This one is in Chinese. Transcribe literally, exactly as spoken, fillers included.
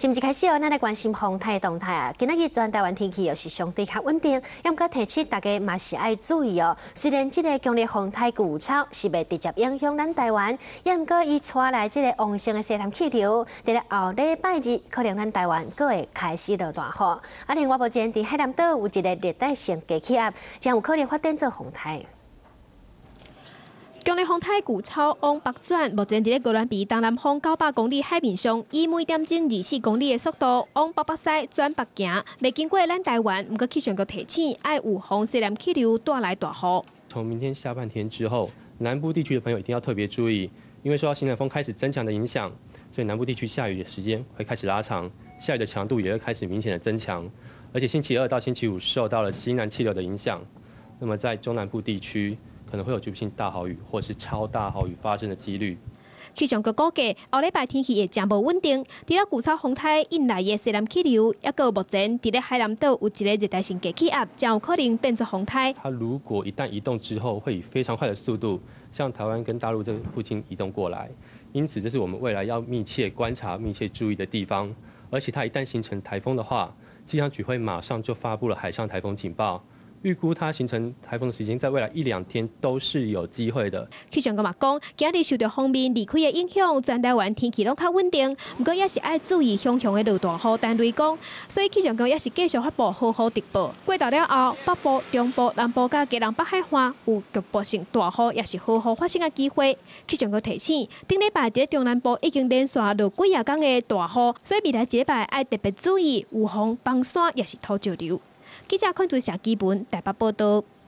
甚至开始哦，咱来关心风台动态啊。今仔日全台湾天气又是相对较稳定，要搁提醒大家嘛是爱注意哦。虽然这个强烈风台巨草是未直接影响咱台湾，也毋过伊带来这个旺盛的西南气流，在咧后礼拜日可能咱台湾阁会开始落大雨。啊，另外目前伫海南岛有一个热带性低气压，将有可能发展做风台。 强烈风台巨草往北转，目前伫咧高兰比东南方九百公里海面上，以每点钟二四公里的速度往北北西转北行，未经过咱台湾。毋过气象局提醒，爱有风西南气流带来大雨。 从明天下半天之后，南部地区的朋友一定要特别注意，因为受到西南风开始增强的影响，所以南部地区下雨的时间会开始拉长，下雨的强度也会开始明显的增强。而且星期二到星期五受到了西南气流的影响，那么在中南部地区。 可能会有局部性大豪雨或是超大豪雨发生的几率。 气象局估计，后礼拜天气会将无稳定。除了巨草风台引来的西南气流，也有目前伫咧海南岛有一个热带性低气压，将有可能变成风台。 它如果一旦移动之后，会以非常快的速度向台湾跟大陆这附近移动过来，因此这是我们未来要密切观察、密切注意的地方。而且它一旦形成台风的话，气象局会马上就发布了海上台风警报。 预估它形成台风的时间，在未来一两天都是有机会的。 气象局嘛讲，今日受到锋面离开的影响，全台湾天气拢较稳定，不过也是爱注意凶凶的落大雨单雷公，所以气象局也是继续发布豪雨特报。过到了后，北部、中部、南部甲基隆北海岸有局部性大雨，也是豪雨发生的机会。气象局提醒，顶礼拜伫中南部已经连续落几啊天的大雨，所以未来一礼拜爱特别注意有风、崩山，也是土石流。记者看住小基本台北报道。